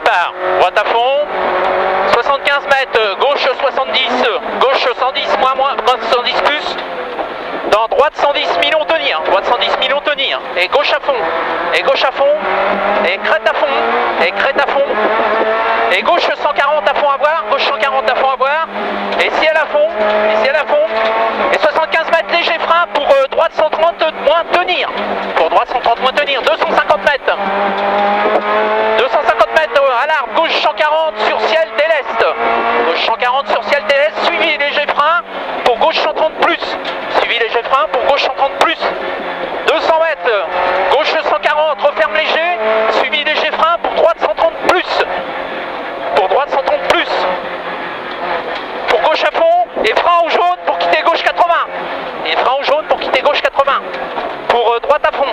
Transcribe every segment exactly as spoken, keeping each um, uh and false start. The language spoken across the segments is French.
départ. Droite à fond. soixante-quinze mètres, gauche soixante-dix, gauche cent dix, moins, moins, moins cent dix plus. Dans droite cent dix, millions tenir, droite cent dix, millions tenir. Et gauche à fond, et gauche à fond, et crête à fond, et crête à fond. Et gauche cent quarante à fond à voir, gauche cent quarante à fond à voir. Et ciel à fond, et ciel à fond. Et soixante-quinze mètres, léger frein pour euh, droite cent trente, moins tenir. Pour droite cent trente, moins tenir, deux cent cinquante mètres. deux cent cinquante mètres euh, à l'arbre, gauche cent quarante sur ciel déleste. Gauche cent quarante sur ciel déleste, suivi léger frein pour gauche cent trente plus. Suivi léger frein pour gauche cent trente plus. deux cents mètres, gauche cent quarante, referme léger, suivi léger frein pour droite cent trente plus. Pour droite cent trente plus. Pour gauche à fond, et frein au jaune pour quitter gauche quatre-vingts. Et frein au jaune pour quitter gauche quatre-vingts. Pour euh, droite à fond.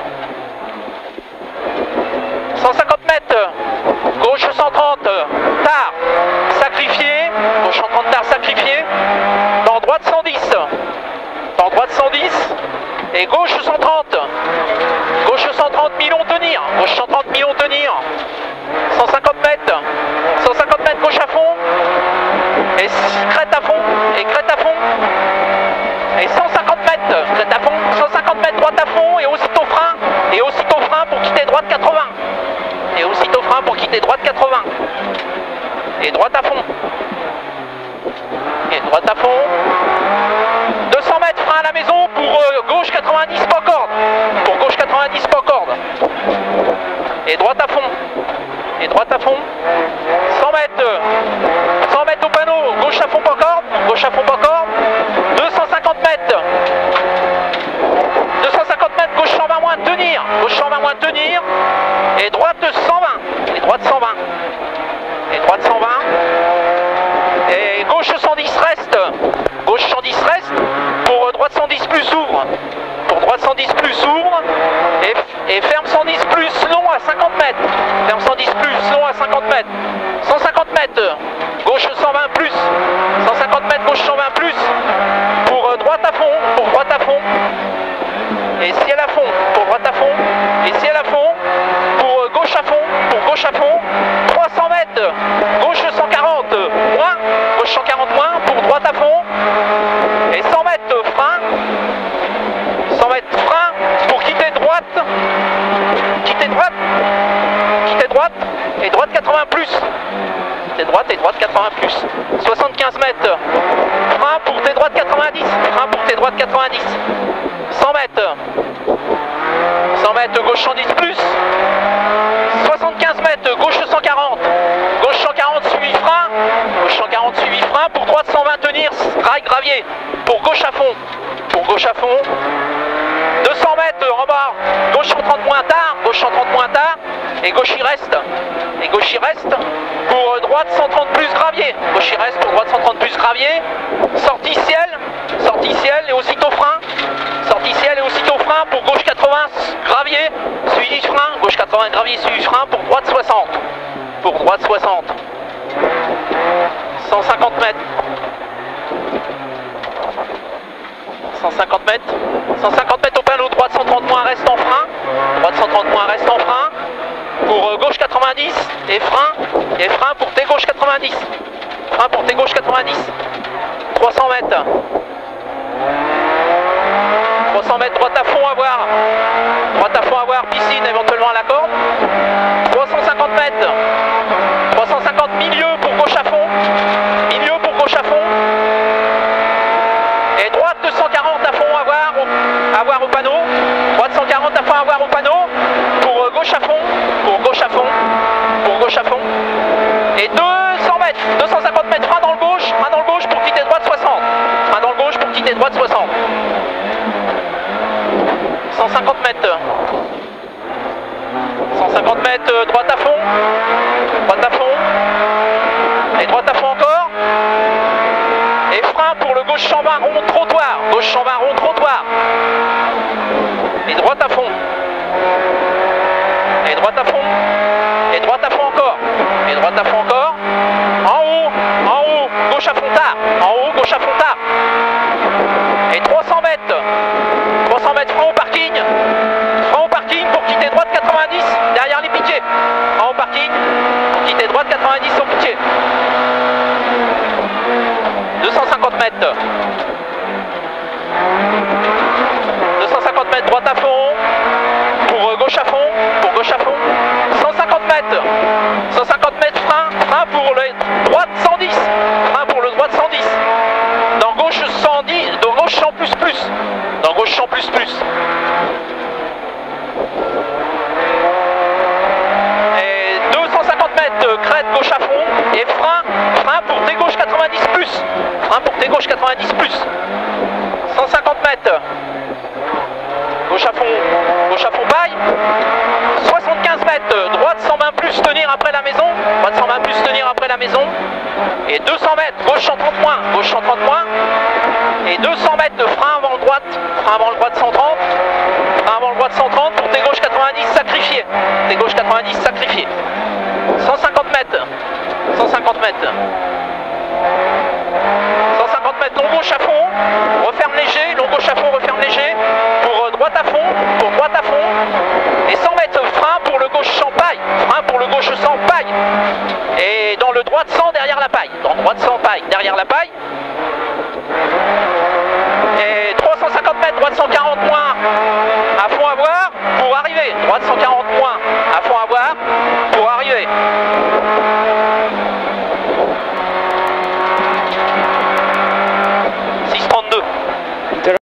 cent cinquante mètres, gauche cent trente, tard, sacrifié, gauche cent trente tard, sacrifié, dans droite cent dix, dans droite cent dix, et gauche cent trente, gauche cent trente, millions tenir, gauche cent trente, millions tenir, cent cinquante mètres, cent cinquante mètres, gauche à fond, et crête à fond, et crête à fond, et cent cinquante mètres, crête à fond, cent cinquante mètres, droite à fond, et aussitôt frein, et aussitôt frein pour quitter droite quatre-vingts. Et aussitôt frein pour quitter droite quatre-vingts. Et droite à fond. Et droite à fond. deux cents mètres, frein à la maison pour euh, gauche quatre-vingt-dix, pas corde. Pour gauche quatre-vingt-dix, pas corde. Et droite à fond. Et droite à fond. cent mètres. cent mètres au panneau. Gauche à fond, pas corde. Gauche à fond, pas corde. deux cent cinquante mètres. deux cent cinquante mètres, gauche cent vingt moins, tenir. Gauche cent vingt moins, tenir. Et droite cent vingt. Et droite cent vingt. Et droite cent vingt. Et gauche cent dix reste. Gauche cent dix reste. Pour droite cent dix plus ouvre. Pour droite cent dix plus ouvre. Et, et ferme cent dix plus long à cinquante mètres. Ferme cent dix plus long à cinquante mètres. cent cinquante mètres. Gauche cent vingt plus. cent cinquante mètres, gauche cent vingt plus. Pour droite à fond. Pour droite à fond. Et ciel à fond. Pour droite à fond. Et ciel à fond. Pour gauche à fond. Pour gauche à fond. trois cents mètres. Gauche cent quarante. Moins. Gauche cent quarante moins. Pour droite à fond. Et cent mètres frein. cent mètres frein. Pour quitter droite. Quitter droite. Quitter droite. Et droite quatre-vingts plus. Quitter droite et droite quatre-vingts plus. soixante-quinze mètres. Frein pour tes droites quatre-vingt-dix. Frein pour tes droites quatre-vingt-dix. cent mètres. cent mètres, gauche cent dix plus. soixante-quinze mètres, gauche cent quarante. Gauche cent quarante, suivi frein. Gauche cent quarante, suivi frein. Pour droite cent vingt, tenir, rail gravier. Pour gauche à fond. Pour gauche à fond. deux cents mètres en bas. Gauche cent trente moins tard. Gauche cent trente moins tard. Et gauche il reste. Et gauche il reste. Pour droite cent trente plus gravier. Gauche il reste pour droite cent trente plus gravier. Sortie ciel. Sortie ciel et aussitôt frein. Sortie ciel et aussitôt frein pour gauche quatre-vingts gravier. Suivi frein. Gauche quatre-vingts gravier suivi frein pour droite soixante. Pour droite soixante. cent cinquante mètres. cent cinquante mètres. cent cinquante mètres au panneau. Droite cent trente moins reste en frein. Droite cent trente moins reste en frein. Pour euh, gauche quatre-vingt-dix. Et frein. Et frein pour tes gauche quatre-vingt-dix. Frein pour tes gauche quatre-vingt-dix. trois cents mètres. trois cents mètres, droite à fond à voir. Droite à fond à voir, piscine éventuellement à la corde. trois cent cinquante mètres. trois cent cinquante, milieu pour gauche à fond. Milieu pour gauche à fond. Et droite cent quarante à fond à voir, au, à voir au panneau. Droite cent quarante à fond à voir au panneau. Pour gauche à fond. Pour gauche à fond. Pour gauche à fond. Et deux cents mètres. deux cent cinquante mètres, frein dans le gauche. Frein dans le gauche pour quitter droite soixante. Frein dans le gauche pour quitter droite soixante. cent cinquante mètres. cent cinquante mètres, droite à fond. Droite à fond. Et droite à fond encore. Et frein pour le gauche cent vingt rond trottoir. Gauche cent vingt rond trottoir. Et droite à fond. Et droite à fond. Et droite à fond encore. Et droite à fond encore. En haut. En haut. Gauche à fond tard. En haut. Gauche à fond tard. Et trois cents mètres. trois cents mètres frein au parking. Frein au parking pour quitter droite quatre-vingt-dix derrière les piquets. Frein au parking pour quitter droite quatre-vingt-dix sur pitié. deux cent cinquante mètres. deux cent cinquante mètres, droite à fond. Pour euh, gauche à fond. Pour gauche à fond. cent cinquante mètres. cent cinquante mètres, frein. Frein pour le droite cent dix. Frein pour le droite cent dix. Dans gauche cent dix. Dans gauche cent plus plus. Dans gauche cent plus plus. Et deux cent cinquante mètres, crête gauche à fond. Et frein. Frein pour T gauche quatre-vingt-dix plus. Frein pour T gauche quatre-vingt-dix plus. cent cinquante mètres. Gauche à fond, gauche à fond paille. soixante-quinze mètres, droite cent vingt plus, tenir après la maison. Droite cent vingt plus, tenir après la maison. Et deux cents mètres, gauche cent trente moins, gauche cent trente moins. Et deux cents mètres de frein avant le droite, frein avant le droite cent trente. Frein avant le droite cent trente pour T gauche quatre-vingt-dix sacrifié. T gauche quatre-vingt-dix sacrifié. cent cinquante mètres, cent cinquante mètres. cent cinquante mètres, long gauche à fond, referme léger, long gauche à fond, referme léger, pour euh, droite à fond, pour droite à fond, et cent mètres, frein pour le gauche sans paille, frein pour le gauche sans paille, et dans le droite cent derrière la paille, dans droite sans paille, derrière la paille,